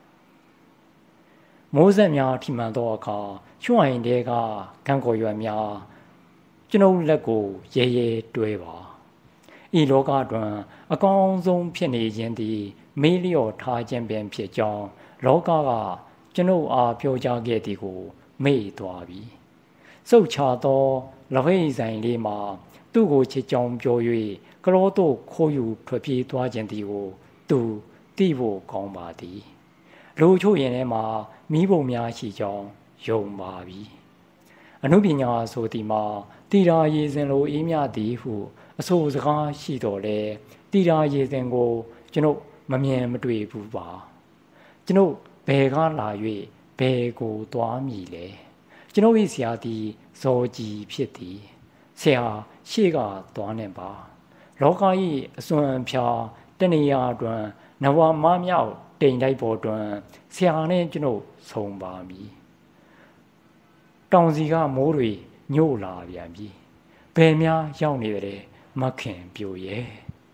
မိုးဆက်များထိမှန်သောအခါရွှိုင်တဲကကံကော်ရွက်များကျွန်ုပ်လက်ကိုရဲရဲတွဲပါဤလောကတွင်အကောင်းဆုံးဖြစ်နေခြင်းသည်မေးလျော့ထားခြင်းပင်ဖြစ်ကြောင်းလောကကကျွန်ုပ်အားပြောကြားခဲ့သည်ကိုမေ့သွားပြီစုတ်ချသောလဟိဆိုင်လေးမှာသူ့ကိုချစ်ကြောင်းပြော၍ကလောတို့ခိုးယူထွက်ပြေးသွားခြင်းသည်ကိုသူသိဖို့ကောင်းပါသည်လူချို့ရင်ထဲမှာမိဘများရှိကြောင်းယုံပါပြီအနုပညာဆိုသည်မှာတိရာရည်စင်လိုအေးမြသည်ဟုအဆိုစကားရှိတော်လဲတိရာရည်စင်ကိုကျွန်ုပ်မမြင်မတွေ့ဘူးပါကျွန်ုပ်ဘယ်ကလာ၍ဘယ်ကိုသွားမည်လဲကျွန်ုပ်၏ဆရာသည်ဇော်ကြီးဖြစ်သည်ဆရာရှေ့ကသွားနေပါလောက၏အစွမ်းဖြာတဏှာတွင်နဝမမြောက်တိမ်တိုက်ပေါ်တွင်ဆရာနှင့်ကျွန်ုပ်ဆုံပါမည်တောင်စီကမိုးတွေညို့လာပြန်ပြီဘယ်များရောက်နေတယ်မခင်ပြိုရဲ့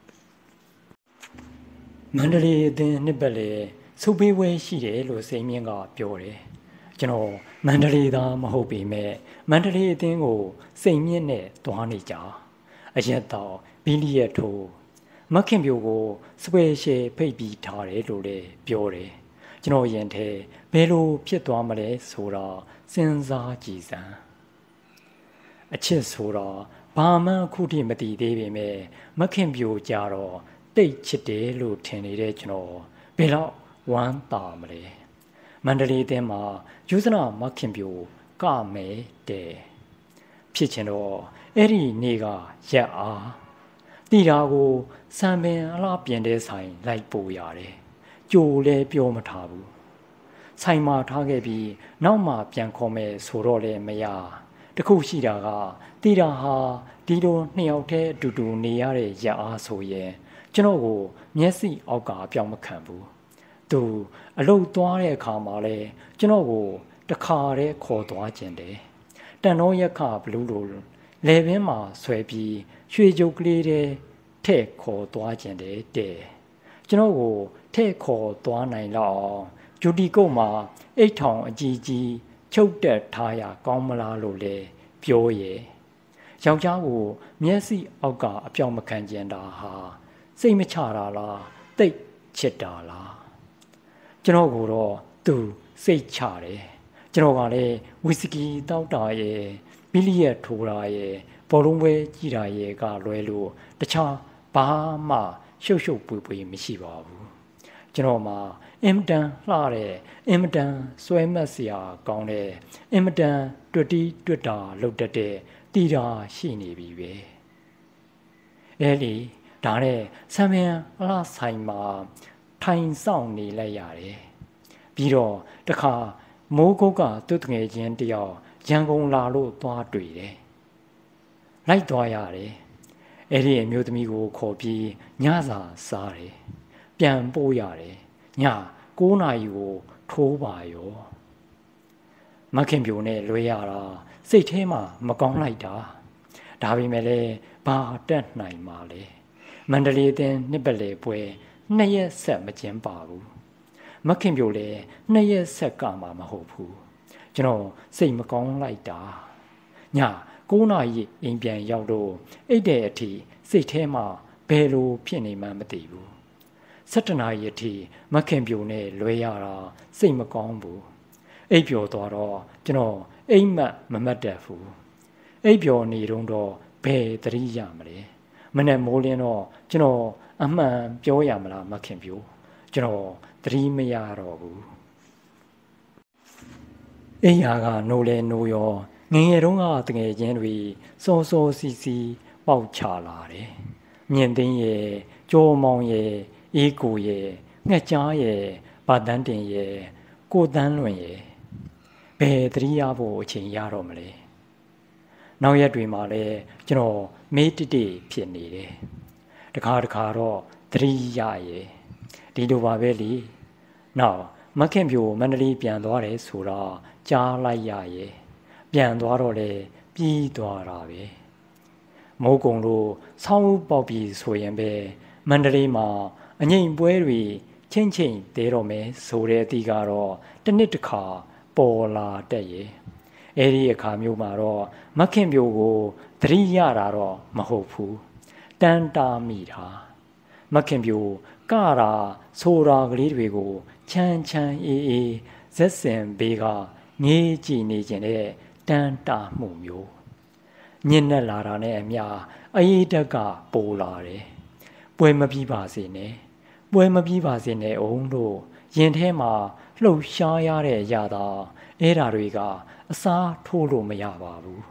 မန္တလေးအသင်းနှစ်ပတ်လေစုပ်ပေးဝဲရှိတယ်လို့စိန်မြင့်ကပြောတယ်ကျွန်တော်မန္တလေးသားမဟုတ်ပေမဲ့မန္တလေးအသင်းကိုစိန်မြင့်နဲ့တွားနေကြအရက်တော့ဘီလီယက်ထိုးမခင်ပြိုကိုစပယ်ရှယ်ဖိတ်ပြီးထားတယ်လို့လည်းပြောတယ်ကျွန်တော်ရင်ထဲဘယ်လိုဖြစ်သွားမလဲဆိုတော့စဉ်းစားကြည့်စမ်းအချစ်ဆိုတော့ဘာမှအခုထိမတည်သေးပေမဲ့မခင်ပြိုကြတော့တိတ်ချစ်တယ်လို့ထင်နေတဲ့ကျွန်တော်ဘယ်တော့ဝမ်းသာမလဲမန္တလေးတင်းမှာယူဇနာမခင်ပြိုကမယ်တဲ့ဖြစ်ချင်တော့အဲ့ဒီနေ့ကရက်အားတီတာကိုစံပင်အလားပြင်တဲ့ဆိုင်လိုက်ပို့ရတယ်ကြိုလဲပြောမထားဘူးဆိုင်မှာထားခဲ့ပြီးနောက်မှပြန်ခေါ်မယ်ဆိုတော့လည်းမရတခုရှိတာကတီတာဟာဒီလိုနှစ်ယောက်တည်းအတူတူနေရတဲ့ရက်အားဆိုရင်ကျွန်တော်ကိုမျက်စိအောက်ကအပြောင်းမခံဘူးသူအလုတ်သွားတဲ့အခါမှာလဲကျွန်တော်ကိုတခါတည်းခေါ်သွားခြင်းတယ်တန်တော်ရက်ခဘလူးလိုလေပင်မှာဆွဲပြီးရွှေကြုတ်ကလေးတဲ့ထဲ့ခေါ်သွားခြင်းတယ်တဲ့ကျွန်တော်ကိုထဲ့ခေါ်သွားနိုင်လောက်ဂျူတီကုတ်မှာအိတ်ထောင်အကြီးကြီးချုပ်တက်ထားရကောင်းမလားလို့လေပြောရဲ့ယောက်ျားကိုမျက်စိအောက်ကအပြောင်မခံကျင်တာဟာစိတ်မချတာလားတိတ်ချစ်တာလားကျွန်တော်ကတော့သူစိတ်ချတယ်ကျွန်တော်ကလည်းဝီစကီတောက်တာရဲ့ဘီလီယက်ထိုးတာရဲ့ဘောလုံးပွဲကြည့်တာရဲ့ကလွဲလို့တခြားဘာမှရှုပ်ရှုပ်ပွေပွေမရှိပါဘူးကျွန်တော်မှာအင်မတန်လှတဲ့အင်မတန်ဆွဲမက်စရာကောင်းတဲ့အင်မတန်တွတ်တီးတွတ်တာလုပ်တတ်တဲ့တီတာရှိနေပြီပဲအဲလီဒါနဲ့ဆမ်မန်အလားဆိုင်မှာထိုင်ဆောင်နေလိုက်ရတယ်ပြီးတော့တခါမိုးကုတ်ကသူ့တငယ်ချင်းတယောက်ရန်ကုန်လာလို့သွားတွေ့တယ်လိုက်သွားရတယ်အဲ့ဒီအမျိုးသမီးကိုခေါ်ပြီးညစာစားတယ်ပြန်ပို့ရတယ်ညကိုးနာရီကိုထိုးပါရောမခင်ပြိုနဲ့လွဲရတာစိတ်ထဲမှာမကောင်းလိုက်တာဒါပေမဲ့လည်းဘာတက်နိုင်မှာလဲမန္တလေးတင်နှစ်ပတ်လည်ပွဲနှစ်ရက်ဆက်မကျင်းပါဘူးမခင်ပြိုလည်းနှစ်ရက်ဆက်ကမှမဟုတ်ဘူးကျွန်တော်စိတ်မကောင်းလိုက်တာညကိုးနာရီအိမ်ပြန်ရောက်တော့အိတ်တဲ့အထိစိတ်ထဲမှာဘယ်လိုဖြစ်နေမှမသိဘူးဆယ်တနာရီအထိမခင်ပြိုနဲ့လွဲရတာစိတ်မကောင်းဘူးအိပ်ပျော်သွားတော့ကျွန်တော်အိမ်မက်မမတ်တတ်ဘူးအိပ်ပျော်နေတော့တော့ဘယ်သတိရမလဲမနဲ့မိုးလင်းတော့ကျွန်တော်အမှန်ပြောရမလားမခင်ပြိုကျွန်တော်သတိမရတော့ဘူးအိယာကနိုးလဲနိုးရောငငယ်တုန်းကတငယ်ချင်းတွေစောစောစီစီပေါက်ချလာတယ်မြင်သိန်းရဲ့ကြောမောင်ရဲ့အေးကိုရဲ့ငှက်ကြားရဲ့ဗတန်းတင်ရဲ့ကိုတန်းလွင်ရဲ့ဘယ်သတိရဖို့အချိန်ရတော့မလဲနောက်ရက်တွေမှာလည်းကျွန်တော်မေးတိတိဖြစ်နေတယ်တခါတခါတော့သတိရရဲ့ဒီလိုပါပဲလေနောက်မခင်ပြိုမန္တလေးပြန်သွားတယ်ဆိုတော့ကြားလိုက်ရရဲ့ပြန်သွားတော့လေပြီးသွားတာပဲမိုးကုံလို့ဆောင်းပေါက်ပြီးဆိုရင်ပဲမန္တလေးမှာအငိမ့်ပွဲတွေချင်းချင်းသေးတော့မယ်ဆိုတဲ့အသည့်ကတော့တစ်နှစ်တစ်ခါပေါ်လာတတ်ရဲ့အဲ့ဒီအခါမျိုးမှာတော့မခင်ပြိုကိုသတိရတာတော့မဟုတ်ဘူးတန်တာမိတာမခင်ပြိုကတာဆိုတာကလေးတွေကိုချမ်းချမ်းအေးအေးဇက်စင်ဘေးကငေးကြည့်နေခြင်းတဲ့တန်တာမှုမျိုးညင်နဲ့လာတာနဲ့အမျှအရေးတက်ကပိုလာတယ်ပွဲမပြီးပါစေနဲ့ပွဲမပြီးပါစေနဲ့အောင်လို့ရင်ထဲမှာလှုပ်ရှားရတဲ့ရတာအဲ့ဓာတွေကအစားထိုးလို့မရပါဘူး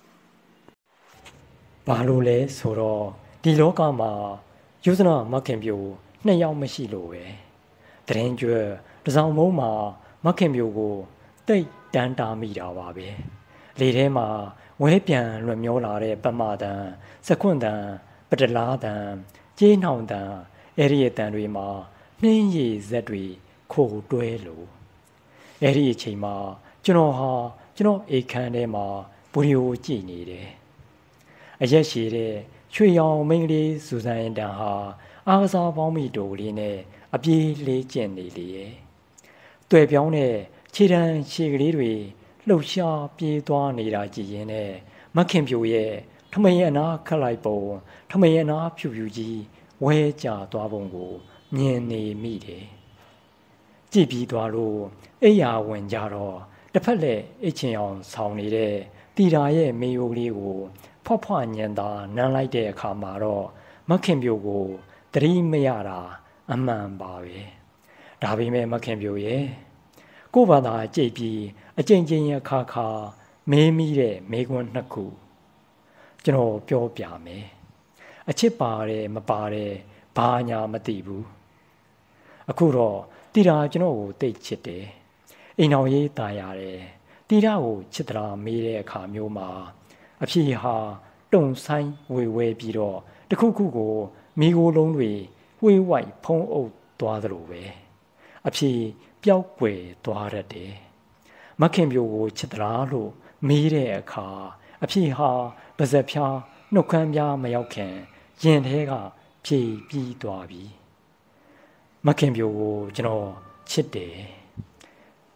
ဘာလို့လဲဆိုတော့ဒီလောကမှာယုဇနာမခင်ပြိုနှစ်ယောက်မရှိလို့ပဲတရင်ကျွဲတစောင်းမုံမှာမခင်ပြိုကိုတိတ်တန်းတာမိတာပါပဲလေထဲမှာဝဲပြန်လွတ်မျောလာတဲ့ပမတန်စခွန့်တန်ပတလားတန်ကြေးနှောင်တန်အဲ့ဒီအတန်တွေမှာနှင်းရည်ဇက်တွေခိုတွဲလို့အဲ့ဒီအချိန်မှာကျွန်တော်ဟာကျွန်တော်အိတ်ခမ်းထဲမှာဗီဒီယိုကြည့်နေတယ်အရက်ရှည်တဲ့ရွှေရောင်မိန်းကလေးစူဇန်တန်ဟာအားကစားပေါင်းမိတိုလေးနဲ့အပြေးလေးကျင့်နေလေရဲ့တွေ့ပြောင်းတဲ့ခြေတန်းခြေကလေးတွေလှုပ်ရှားပြေးသွားနေတာကြည့်ရင်နဲ့မခင်ပြိုရဲ့ထမရင်အနာခတ်လိုက်ပုံထမရင်အနာဖြူဖြူကြီးဝဲကြသွားပုံကိုမြင်နေမိတယ်ကြည့်ပြီးသွားလို့အိယာဝင်ကြတော့တစ်ဖက်လက်အချင်းအောင်ဆောင်းနေတဲ့တီတာရဲ့မေယိုကလေးကိုဖွားဖွားညံသာနမ်းလိုက်တဲ့အခါမှာတော့မခင်ပြိုကိုသတိမရတာအမှန်ပါပဲဒါပေမဲ့မခင်ပြိုရဲ့ကိုယ့်ဘာသာကြိတ်ပြီးအကျဉ်းချင်းရခါခါမေးမိတဲ့မေးခွန်းနှစ်ခုကျွန်တော်ပြောပြမယ်အချစ်ပါတယ်မပါတယ်ဘာညာမသိဘူးအခုတော့တီတာကျွန်တော်ကိုတိတ်ချစ်တယ်အိမ်တော်ရေးตายရတယ်တီတာကိုချစ်တရာမေးတဲ့အခါမျိုးမှာအဖြေဟာတုံဆိုင်ဝေဝဲပြီးတော့တခုခုကိုမိโกလုံးတွေဝှေးဝိုက်ဖုံးအုပ်သွားသလိုပဲအဖြေပျောက်ကွယ်သွားတတ်တယ်မခင်ပြိုကိုချစ်တရာလို့မေးတဲ့အခါအဖြေဟာပါဇက်ဖြားနှုတ်ခမ်းပြားမရောက်ခင်ရင်ထဲကဖြေပြီးသွားပြီမခင်ပြိုကိုကျွန်တော်ချစ်တယ်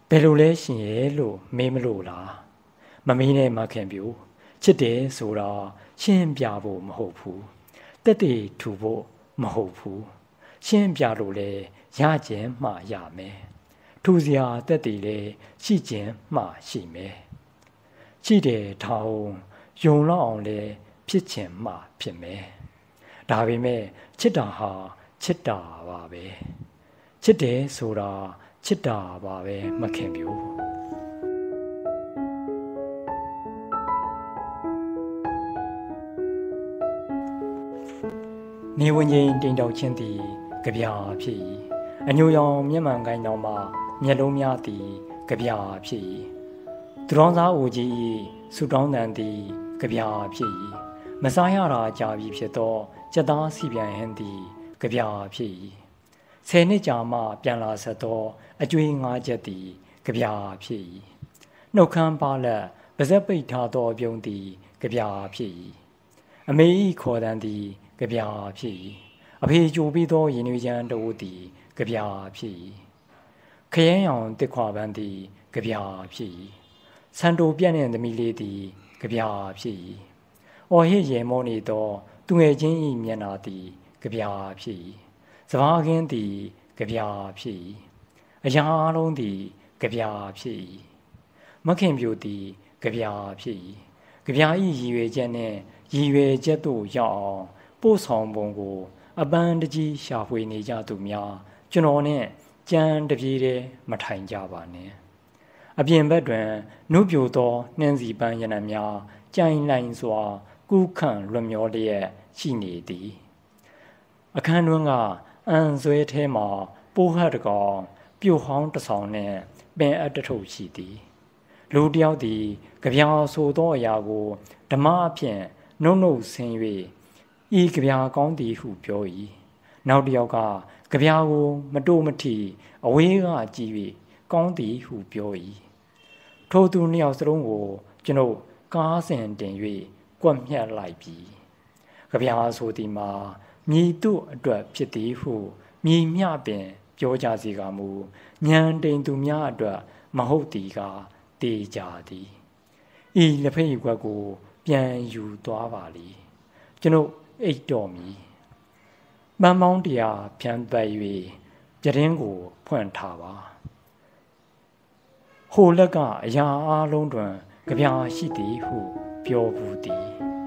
ဘယ်လိုလဲရှင်ရဲ့လို့မေးမလို့လားမမေးနဲ့မခင်ပြူချစ်တယ်ဆိုတာရှင်းပြဖို့မဟုတ်ဘူးတက်တည်ထူဖို့မဟုတ်ဘူးရှင်းပြလို့လေရခြင်းမှရမယ်ထူစရာတက်တည်လေရှိခြင်းမှရှိမယ်ရှိတယ်ထောင်ယုံလောက်အောင်လေဖြစ်ခြင်းမှဖြစ်မယ်ဒါပေမဲ့ချစ်တာဟာချစ်တာပါပဲချစ်တယ်ဆိုတာချစ်တာပါပဲမခင်ပြူနေဝင်ချင်းတင်တောက်ချင်းသည်ကြပြဖြစ်၏အညိုရောင်မျက်မှန်ကိုင်းတော်မှာမျက်လုံးများသည်ကြပြဖြစ်၏သူတော်သားအိုကြီး၏ဆူတောင်းတန်သည်ကြပြဖြစ်၏မစားရတာကြာပြီဖြစ်သောစက်သားစီပြန်ဟင်းသည်ကြပြဖြစ်၏ဆယ်နှစ်ကြာမှပြန်လာဆက်သောအကျွေးငါးချက်သည်ကြပြဖြစ်၏နှုတ်ခမ်းပါလက်ပါဇက်ပိတ်ထားသောပြုံးသည်ကြပြဖြစ်၏အမေ၏ခေါ်တန်သည်ကြပြဖြစ်၏အဖေကြိုပြီးသောရင်နွေချမ်းတို့သည်ကြပြဖြစ်၏ခရဲရောင်တစ်ခွာပန်းသည်ကြပြဖြစ်၏ဆန်တိုပြန့်တဲ့သမီးလေးသည်ကြပြဖြစ်၏အော်ဟစ်ရေမောနေသောသူငယ်ချင်း၏မျက်နှာသည်ကြပြဖြစ်၏စဘာခင်းသည်ကြပြဖြစ်၏အရာအလုံးသည်ကြပြဖြစ်၏မခင်ပြူသည်ကြပြဖြစ်၏ကြပြ၏ရည်ရွယ်ချက်နှင့်ရည်ရွယ်ချက်သို့ရောက်အောင်ပို့ဆောင်ပုံကိုအပန်းတကြီးရှာဖွေနေကြသူများကျွန်တော်နဲ့ကြံတပြေးတည်းမထိုင်ကြပါနဲ့အပြင်ဘက်တွင်နှုတ်ပြိုသောနှင်းစီပန်းရနံများကြိုင်လိုက်စွာကူးခန့်လွတ်မျောလျက်ရှိနေသည်အခန်းတွင်ကအန်ဆွဲထဲမှပိုးဟတ်တကောင်ပြိုဟောင်းတဆောင်နှင့်ပင်အပ်တထုပ်ရှိသည်လူတယောက်သည်ကြပြာဆိုသောအရာကိုဓမ္မအဖြစ်နှုတ်နှုတ်ဆင်း၍ဤကြပြာကောင်းသည်ဟုပြော၏နောက်တယောက်ကကြပြာကိုမတိုးမထီအဝေးကကြည့်၍ကောင်းသည်ဟုပြော၏ထိုသူနှစ်ယောက်စလုံးကိုကျွန်ုပ်ကားစင်တင်၍ကွက်မြတ်လိုက်ပြီကြပြာဆိုသည်မှာမြည်တို့အတွက်ဖြစ်သည်ဟုမြည်မြပင်ပြောကြစီကမူဉာဏ်တိမ်သူများအတွက်မဟုတ်သည်ကတေးကြသည်ဤလက်ဖက်ရွက်ကိုပြန်ယူသွားပါလိကျွန်ုပ်အိတ်တော်မီမန်းမောင်းတရားဖြန့်ပတ်၍ပြတင်းကိုဖွင့်ထားပါဟိုလက်ကအရာအလုံးတွင်ကြပြာရှိသည်ဟုပြောဘူးသည်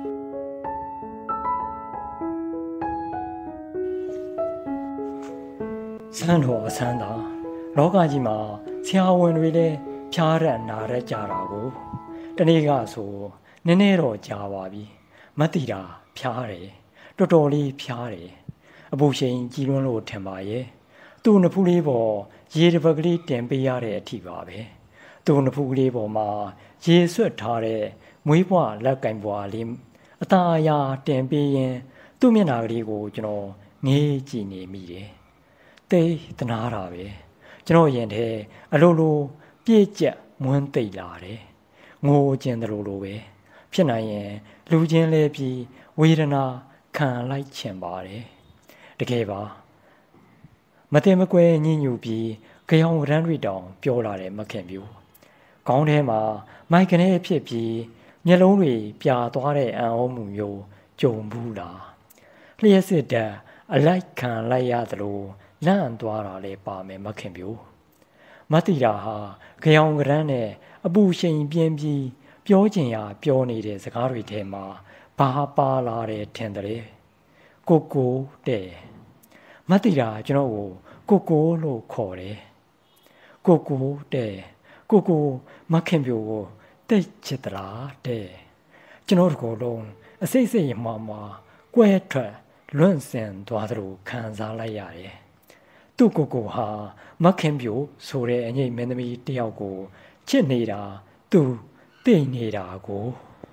ဆန်းတော်အဆန်းသာလောကကြီးမှာဆရာဝန်တွေလည်းဖြားရနာရကြတာကိုတနေ့ကဆိုနည်းနည်းတော့ကြာပါပြီမတိတာဖြားတယ်တော်တော်လေးဖြားတယ်အပူချိန်ကြီးလွန်းလို့ထင်ပါရဲ့သူ့နဖူးလေးပေါ်ရေတစ်ပတ်ကလေးတင်ပေးရတဲ့အထိပါပဲသူ့နဖူးလေးပေါ်မှာရေဆွတ်ထားတဲ့မွေးဘွားလက်ကင်ဘွားလေးအသာအရာတင်ပေးရင်သူ့မျက်နှာကလေးကိုကျွန်တော်ငေးကြည့်နေမိတယ်တိတ်တနာတာပဲကျွန်တော်ရင်ထဲအလိုလိုပြည့်ကျက်မွန်းသိပ်လာတယ်ငိုကျင်တယ်လို့လိုပဲဖြစ်နိုင်ရင်လူချင်းလဲပြီးဝေဒနာခံလိုက်ချင်ပါတယ်တကယ်ပါမတင်မကွဲညှဉ်းညူပြီးကြောင်ရမ်းတွေတောင်ပြောလာတယ်မခင်ပြူခေါင်းထဲမှာမိုက်ကနေဖြစ်ပြီးမျက်လုံးတွေပြာသွားတဲ့အံ့ဩမှုမျိုးကြုံဘူးလားလျှက်စစ်တက်အလိုက်ခံလိုက်ရသလိုလန့်သွားတာလည်းပါမယ်မခင်ပြူမတိတာဟာကြောင်ရမ်းနဲ့အပူရှိန်ပြင်းပြီးပြောချင်ရပြောနေတဲ့စကားတွေထဲမှာဘာပါလာတယ်ထင်တယ်ကိုကိုတဲ့မတိတာကျွန်တော်ကိုကိုကိုလို့ခေါ်တယ်ကိုကိုတဲ့ကိုကိုမခင်ပြိုကိုတိတ်ချစ်သလားတဲ့ကျွန်တော်တို့လုံးအစိတ်စိတ်မှမှကွဲထွက်လွန့်စင်သွားသလိုခံစားလိုက်ရတယ်သူ့ကိုကိုဟာမခင်ပြိုဆိုတဲ့အငိမ့်မင်းသမီးတယောက်ကိုချစ်နေတာသူသိနေတာကို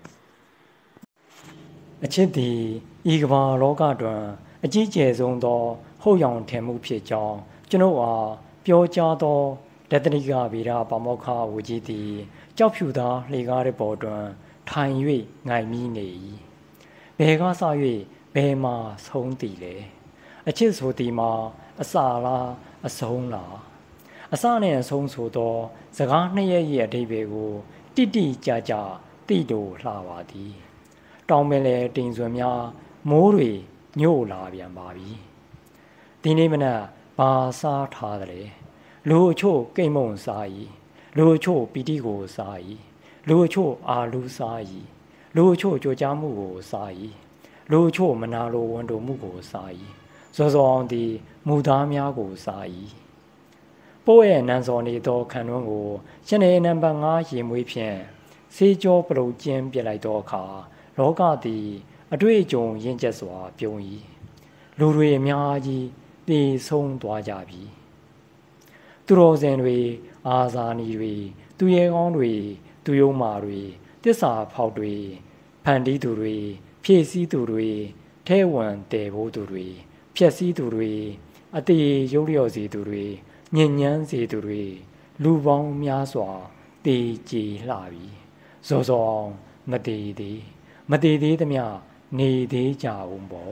အချစ်သည်ဤကမ္ဘာလောကတွင်အကြီးကျယ်ဆုံးသောဟုတ်ရောင်ထင်မှုဖြစ်ကြောင်းကျွန်ုပ်အားပြောကြားသောဒသနိကဗေဒပါမောက္ခဝူကြီးသည်ကြောက်ဖြူသောလှေကားတဲ့ပေါ်တွင်ထိုင်၍ငိုင်မိနေ၏ဘယ်ကစ၍ဘယ်မှာဆုံးသည်လဲအချစ်ဆိုသည်မှာအစာလားအဆုံးလားအစနဲ့အဆုံးဆိုသောစကားနှစ်ရက်ရဲ့အဓိပ္ပာယ်ကိုတိတိကျကျသိလို့လှပါသည်တောင်ပင်လေတိမ်စွန်များမိုးတွေညို့လာပြန်ပါပြီဒီနေ့မနက်ဘာစားထားတယ်လူအချို့ကိတ်မုံစား၏လူအချို့ပီတိကိုစား၏လူအချို့အာလူစား၏လူအချို့ကြိုကြားမှုကိုစား၏လူအချို့မနာလိုဝန်တိုမှုကိုစား၏စောစောအောင်သည်မူသားများကိုစား၏ပို့ရဲ့နန်းစော်နေသောခံတွန်းကိုရှင်နေနံပါတ်ငါးရေမွေးဖြင့်စေးကြောပလုတ်ကျင်းပြလိုက်သောအခါလောကသည်အတွေ့အကြုံရင့်ကျက်စွာပြုံး၏လူတွေအများကြီးတည်ဆုံးသွားကြပြီသူတော်စင်တွေအာဇာနည်တွေသူရဲကောင်းတွေသူယုံမာတွေတစ္ဆာဖောက်တွေဖန်တီးသူတွေဖြည့်ဆည်းသူတွေထဲဝန်တည်ဖို့သူတွေဖြည့်ဆည်းသူတွေအတေရုပ်လျော့စေသူတွေညဉ့်ညမ်းစေသူတွေလူပေါင်းများစွာတည်ကြည်လှပြီဇော်ဇော်မတည်သေးမတည်သေးသမျှနေသေးကြအောင်ပေါ့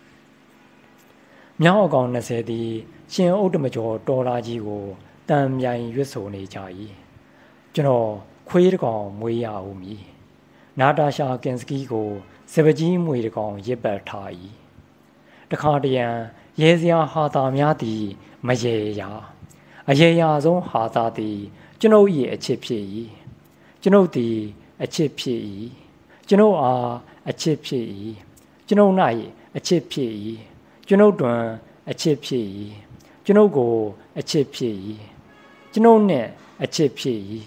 မြောက်အကောင်နှစ်ဆယ်သည်ရှင်ဥဒ္ဓမကျော်တော်လာကြီးကိုတန်မြိုင်ရွတ်ဆိုနေကြ၏ကျွန်တော်ခွေးတကောင်မွေးရအောင်မည်နာတာရှာကင်စကီကိုစပကြီးမွေတကောင်ရစ်ပတ်ထား၏တခါတရံရဲစရာဟာတာများသည်မရေရာအရေရာဆုံးဟာတာသည်ကျွန်ုပ်၏အချစ်ဖြစ်၏ကျွန်ုပ်သည်အချစ်ဖြစ်၏ကျွန်ုပ်အားအချစ်ဖြစ်၏ကျွန်ုပ်၌အချစ်ဖြစ်၏ကျွန်ုပ်တွင်အချစ်ဖြစ်၏ကျွန်ုပ်ကိုအချစ်ဖြစ်၏ကျွန်ုပ်နှင့်အချစ်ဖြစ်၏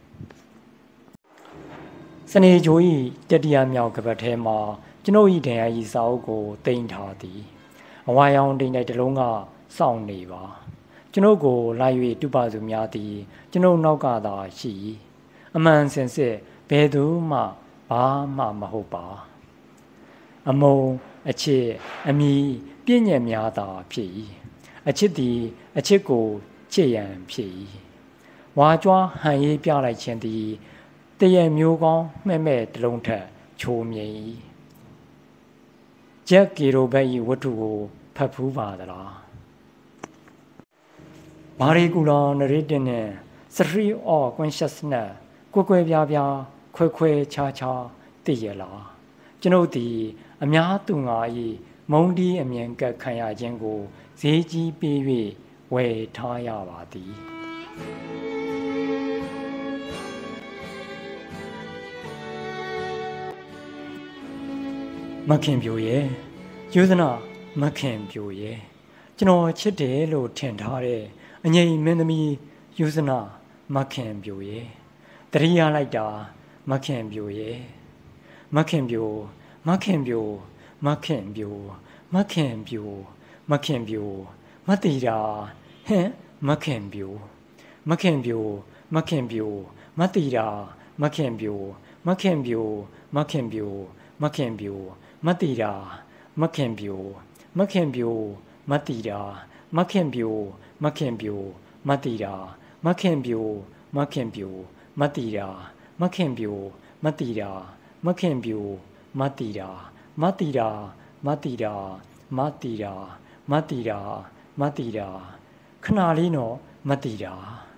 စနေဂျို၏တတိယမြောက်ကပတ်ထဲမှာကျွန်ုပ်၏ဒဏ်ရာ၏စာအုပ်ကိုတင်ထားသည်အဝါရောင်တိမ်တိုက်တစ်လုံးကစောင့်နေပါကျွန်ုပ်ကိုလိုက်၍တူပါစုများသည်ကျွန်ုပ်နောက်ကသာရှိ၏အမှန်စင်စစ်ဘယ်သူမှဘာမှမဟုတ်ပါအမုံအချစ်အမိပြည့်ညက်များသာဖြစ်၏အချစ်သည်အချစ်ကိုချစ်ရန်ဖြစ်၏ဝါကြွားဟန်ရေးပြလိုက်ခြင်းသည်တရမျိုးကောင်းမှဲ့မဲ့တလုံးထက်ချိုးမြိန်၏ဂျက်ကီရိုဘက်၏ဝတ္ထုကိုဖတ်ဖူးပါသလားမာရီကူလာနရစ်တင်နဲ့စထရီအော်ကွန်ရှက်စနက်ကွယ်ကွယ်ပြားပြားခွဲခွဲခြားခြားသိရလားကျွန်ုပ်သည်အများသူငါ၏မုံတီးအမြင်ကပ်ခံရခြင်းကိုဈေးကြီးပေး၍ဝယ်ထားရပါသည်မခင်ပြိုရဲ့ယူဇနာမခင်ပြိုရဲ့ကျွန်တော်ချစ်တယ်လို့ထင်ထားတဲ့အငိမ်မင်းသမီးယူဇနာမခင်ပြိုရဲ့တရိယာလိုက်တာမခင်ပြိုရဲ့မခင်ပြိုမခင်ပြိုမခင်ပြိုမခင်ပြိုမခင်ပြိုမတိတာဟင်မခင်ပြိုမခင်ပြိုမခင်ပြိုမတိတာမခင်ပြိုမခင်ပြိုမခင်ပြိုမခင်ပြိုမတိတာမခင်ပြိုမခင်ပြိုမတိတာမခင်ပြိုမခင်ပြိုမတိတာမခင်ပြိုမခင်ပြိုမတိတာမခင်ပြိုမတိတာမခင်ပြိုမတိတာမတိတာမတိတာမတိတာမတိတာမတိတာခဏလေးတော့မတိတာ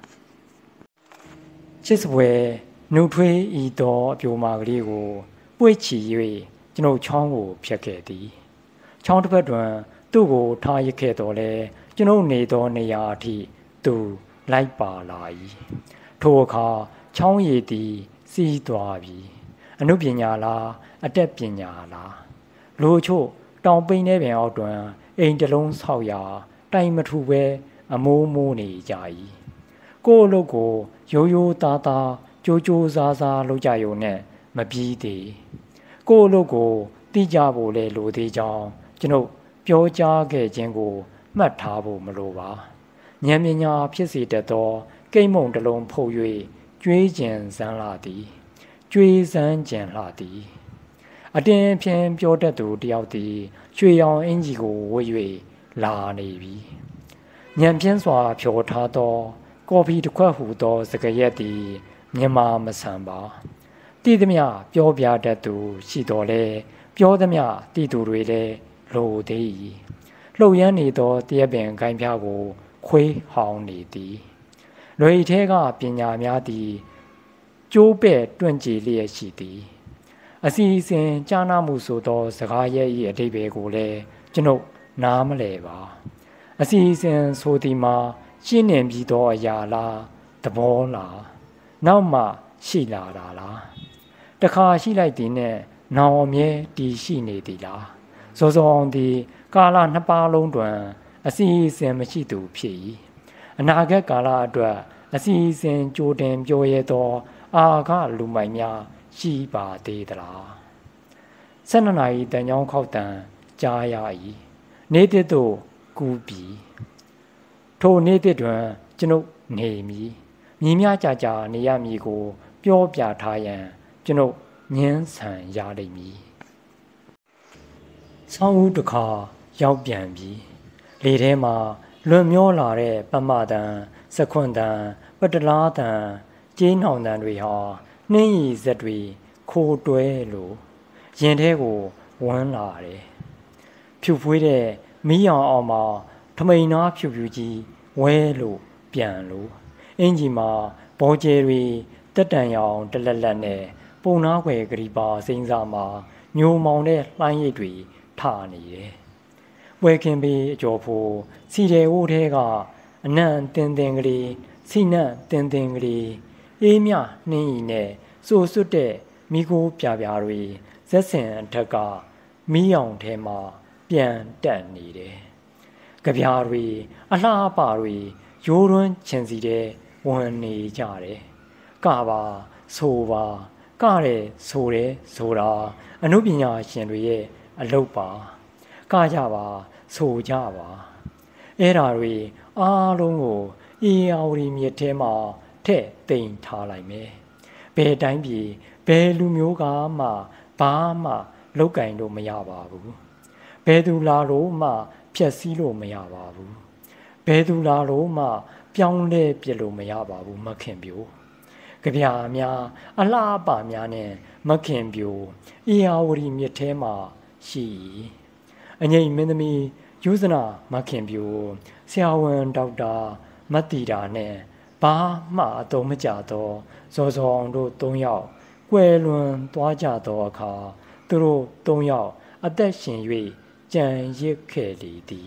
ချစ်စပွဲနှုတ်ထွေးဤသောအပြိုမာကလေးကိုပွေ့ချီ၍ကျွန်ုပ်ချောင်းကိုဖြတ်ခဲ့သည်ချောင်းတစ်ဖက်တွင်သူ့ကိုထားရခဲ့တော်လဲကျွန်ုပ်နေသောနေရာအထိသူလိုက်ပါလာ၏ထိုအခါချောင်းရည်သည်စီးသွားပြီအနုပညာလားအတက်ပညာလားလူချို့တောင်ပိန်းထဲပင်အောက်တွင်အိမ်တလုံးဆောက်ရာတိုင်မထူပဲအမိုးမိုးနေကြ၏ကိုယ့်အလုပ်ကိုရိုးရိုးသားသားကြိုးကြိုးစားစားလုပ်ကြရုံနဲ့မပြီးသေးကိုယ့်အလုပ်ကိုသိကြဖို့လဲလိုသေးကြောင်းကျွန်ုပ်ပြောကြားခဲ့ခြင်းကိုမှတ်ထားဖို့မလိုပါဉာဏ်ပညာဖြစ်စေတတ်သောကိမ့်မုံတစ်လုံးဖုတ်၍ကျွေးကျင်စမ်းလာသည်ကျွေးစမ်းကျင်လာသည်အတင်းဖြင့်ပြောတတ်သူတယောက်သည်ရွှေရောင်အင်ကြီးကိုဝတ်၍လာနေပြီဉာဏ်ဖြင့်စွာဖြောထားသောကော်ဖီတစ်ခွက်ဟူသောစကားရက်သည်မြန်မာမဆန်ပါတည်သည်မြပြောပြတတ်သူရှိတော်လဲပြောသည်မြတည်သူတွေလည်းလိုသေး၏လှုပ်ရမ်းနေသောတရက်ပင်ခိုင်းပြားကိုခွေးဟောင်းနေသည်လွယ်ထဲကပညာများသည်ကျိုးပဲ့တွန့်ကြည်လျက်ရှိသည်အစီအစဉ်ကြားနာမှုဆိုသောစကားရဲ့၏အဓိပ္ပာယ်ကိုလည်းကျွန်ုပ်နားမလည်ပါအစီအစဉ်ဆိုသည်မှာရှင်းနေပြီးသောအရာလားသဘောလားနောက်မှရှိလာတာလားတခါရှိလိုက်သည်နဲ့နောင်အမြဲတည်ရှိနေသည်လားစောစောအောင်သည်ကာလနှစ်ပါးလုံးတွင်အစီအစဉ်မရှိသူဖြစ်၏အနာဂတ်ကာလအတွက်အစီအစဉ်ကြိုတင်ပြောရသောအာဃလူမိုက်များရှိပါသေးသလားဆယ်နှစ်နာရီတန်ကြောင်းခောက်တန်ကြားရ၏နေ့တစ်သို့ကူးပြီထိုနေ့တစ်တွင်ကျွန်ုပ်နေမည်မြင်းများကြာကြာနေရမည်ကိုပြောပြထားရန်ကျွန်ုပ်ညှင်းဆန်ရလိမ့်မည်ဆောင်းဦးတစ်ခါရောက်ပြန်ပြီလေထဲမှာလွန်မျောလာတဲ့ပမတန်စခွန်တန်ပတလားတန်ကျေးနှောင်တန်တွေဟာနှင်းရည်စက်တွေခိုးတွဲလို့ရင်ထဲကိုဝန်းလာတယ်ဖြူဖွေးတဲ့မီးရောင်အောင်မှာထမိန်နာဖြူဖြူကြီးဝဲလို့ပြန်လို့အင်ကြီးမှာဘောကျဲတွေတက်တန်ရောင်တလက်လက်နဲ့ပုံနာွယ်ဂရီပါစိမ့်စားမှာညိုမောင်တဲ့လှိုင်းရည်တွေထနေတယ်ဝဲခင်ပြီးအကျော်ဖို့စီတယ်ဝိုးထဲကအနံ့တင်းတင်းကလေးစီနံ့တင်းတင်းကလေးအေးမြနှင်းရီနဲ့စိုးစွတ်တဲ့မိခိုးပြပြတွေဇက်စင်အထက်ကမီးရောင်ထဲမှာပြန်တက်နေတယ်ကြပြားတွေအလှအပတွေရိုးရွန်းချင်စီတဲ့ဝင်နေကြတယ်ကပါဆိုပါကတဲ့ဆိုတယ်ဆိုတာအနုပညာရှင်တွေရဲ့အလုပ်ပါကကြပါဆိုကြပါအဲ့ဓာတွေအားလုံးကိုအေယာဝတီမြစ်ထဲမှာထည့်သိမ်းထားလိုက်မယ်ဘယ်တိုင်းပြည်ဘယ်လူမျိုးကမှဘာမှလောက်ကင်လို့မရပါဘူးဘယ်သူလာလို့မှဖြက်စီးလို့မရပါဘူးဘယ်သူလာလို့မှပြောင်းလဲပြစ်လို့မရပါဘူးမခင်ပြိုကြပြာများအလားအပါများနဲ့မခင်ပြိုအေယာဝတီမြစ်ထဲမှာရှိအငိမ့်မင်းသမီးယူဇနာမခင်ပြိုဆရာဝန်ဒေါက်တာမတ်တီတာနဲ့ဘာမှအသုံးမကျသောဇော်ဇော်အောင်တို့သုံးယောက်ကွယ်လွန်သွားကြသောအခါသူတို့သုံးယောက်အသက်ရှင်၍ကြံရစ်ခဲ့လေသည်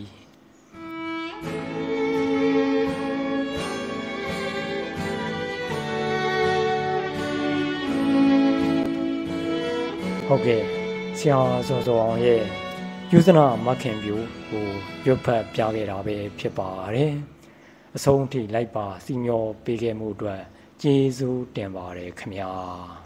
ဟုတ်ကဲ့ဆရာဇော်ဇော်အောင်ရဲ့ယူဇနာမခင်ပြိုကိုရွတ်ဖတ်ပြခဲ့တာပဲဖြစ်ပါတယ်အဆုံးထိလိုက်ပါစီမျောပေးခဲ့မှုအတွက်ကျေးဇူးတင်ပါတယ်ခင်ဗျာ